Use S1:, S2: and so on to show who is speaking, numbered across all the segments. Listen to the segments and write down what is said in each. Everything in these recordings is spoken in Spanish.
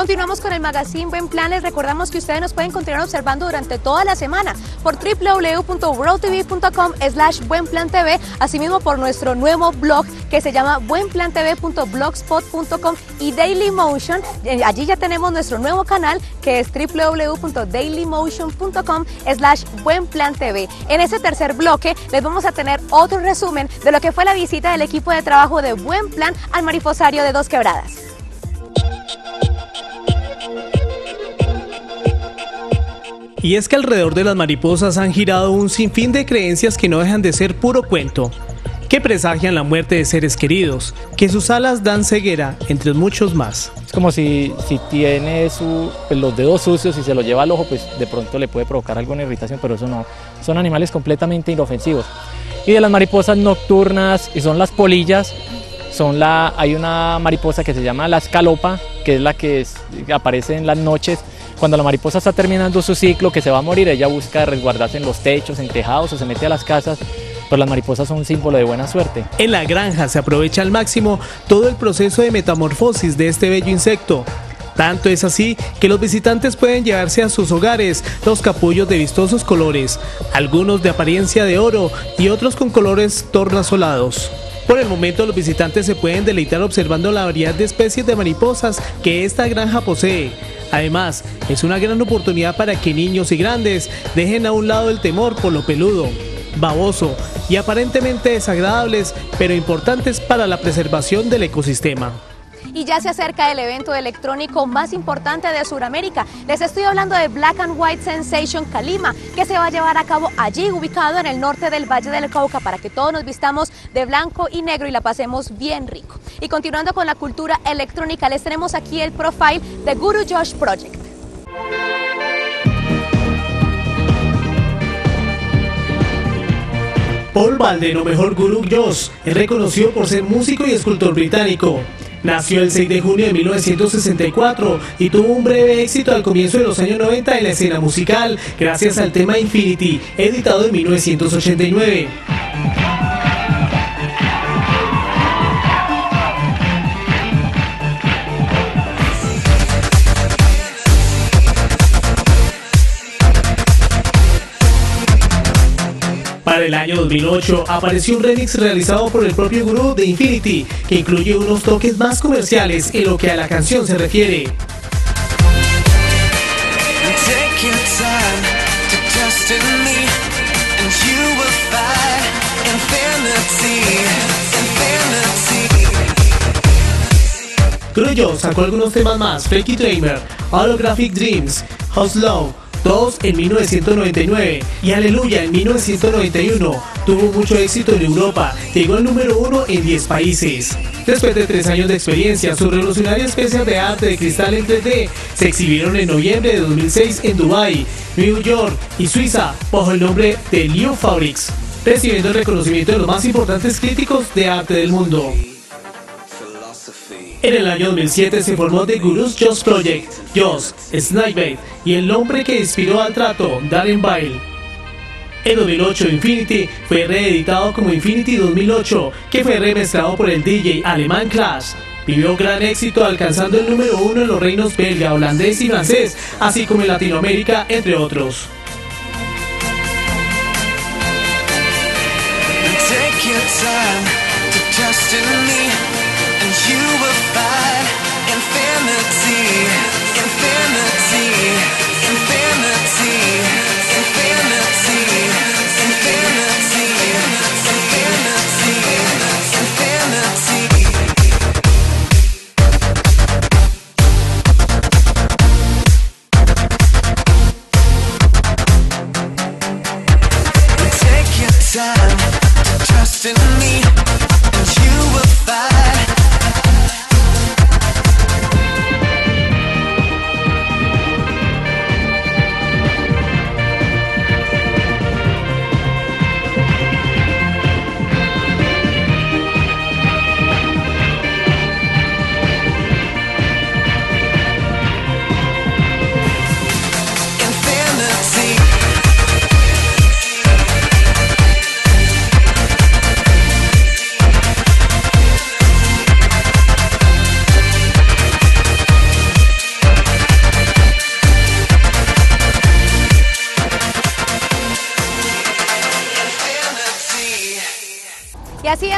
S1: continuamos con el magazine Buen Plan. Les recordamos que ustedes nos pueden continuar observando durante toda la semana por www.worldtv.com/buenplantv, asimismo por nuestro nuevo blog que se llama buenplantv.blogspot.com y Dailymotion. Allí ya tenemos nuestro nuevo canal que es www.dailymotion.com/buenplantv. En este tercer bloque les vamos a tener otro resumen de lo que fue la visita del equipo de trabajo de Buen Plan al mariposario de Dos Quebradas.
S2: Y es que alrededor de las mariposas han girado un sinfín de creencias que no dejan de ser puro cuento, que presagian la muerte de seres queridos, que sus alas dan ceguera, entre muchos más.
S3: Es como si tiene los dedos sucios y se los lleva al ojo, pues de pronto le puede provocar alguna irritación, pero eso no. Son animales completamente inofensivos. Y de las mariposas nocturnas, y son las polillas, hay una mariposa que se llama la escalopa, que es la que aparece en las noches. Cuando la mariposa está terminando su ciclo, que se va a morir, ella busca resguardarse en los techos, en tejados o se mete a las casas, pero las mariposas son un símbolo de buena suerte.
S2: En la granja se aprovecha al máximo todo el proceso de metamorfosis de este bello insecto. Tanto es así que los visitantes pueden llevarse a sus hogares los capullos de vistosos colores, algunos de apariencia de oro y otros con colores tornasolados. Por el momento los visitantes se pueden deleitar observando la variedad de especies de mariposas que esta granja posee. Además, es una gran oportunidad para que niños y grandes dejen a un lado el temor por lo peludo, baboso y aparentemente desagradables, pero importantes para la preservación del ecosistema.
S1: Y ya se acerca el evento electrónico más importante de Sudamérica. Les estoy hablando de Black and White Sensation Calima, que se va a llevar a cabo allí, ubicado en el norte del Valle del Cauca, para que todos nos vistamos de blanco y negro y la pasemos bien rico. Y continuando con la cultura electrónica, les tenemos aquí el profile de Guru Josh Project.
S2: Paul Baldwin, o mejor Guru Josh, es reconocido por ser músico y escultor británico. Nació el 6 de junio de 1964 y tuvo un breve éxito al comienzo de los años 90 en la escena musical, gracias al tema Infinity, editado en 1989. Para el año 2008 apareció un remix realizado por el propio Guru de Infinity, que incluye unos toques más comerciales en lo que a la canción se refiere. Guru Josh sacó algunos temas más: Freaky Dreamer, Holographic Dreams, House Love, todos en 1999, y Aleluya en 1991. Tuvo mucho éxito en Europa, llegó al número 1 en 10 países. Después de 3 años de experiencia, sus revolucionarias piezas de arte de cristal en 3D se exhibieron en noviembre de 2006 en Dubái, New York y Suiza bajo el nombre de Leo Fabrics, recibiendo el reconocimiento de los más importantes críticos de arte del mundo. En el año 2007 se formó The Guru Josh Project, Josh, Snakebait y el nombre que inspiró al trato, Darren Bale. En 2008 Infinity fue reeditado como Infinity 2008, que fue remezclado por el DJ alemán Clash. Vivió gran éxito alcanzando el número 1 en los reinos belga, holandés y francés, así como en Latinoamérica, entre otros.
S4: You will find infinity, infinity, infinity, infinity, infinity, infinity. Take your time to trust in me, and you will find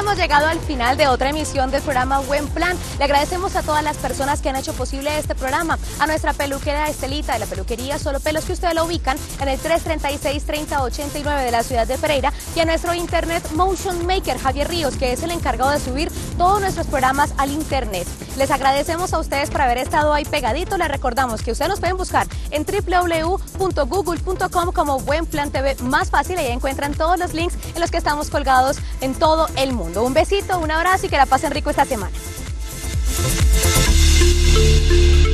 S1: hemos llegado al final de otra emisión del programa Buen Plan. Le agradecemos a todas las personas que han hecho posible este programa, a nuestra peluquera Estelita de la peluquería Solo Pelos, que ustedes lo ubican en el 336-3089 de la ciudad de Pereira, y a nuestro internet Motion Maker Javier Ríos, que es el encargado de subir todos nuestros programas al internet. Les agradecemos a ustedes por haber estado ahí pegadito. Les recordamos que ustedes nos pueden buscar en www.google.com como Buen Plan TV, más fácil, y ahí encuentran todos los links en los que estamos colgados en todo el mundo. Un besito, un abrazo y que la pasen rico esta semana.